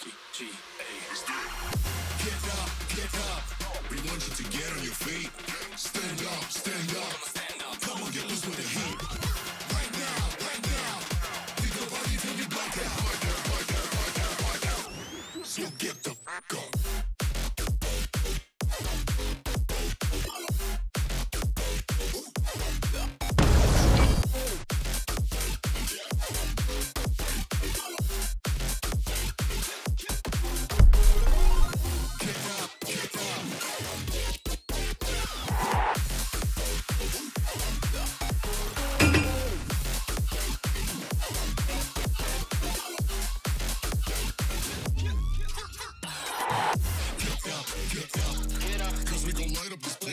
Get up. We want you to get on your feet. Stand up, stand up. Come on, get loose with the heat. Right now. We go party till we black out. So get the fuck up. Get up, 'cause we gon' light up this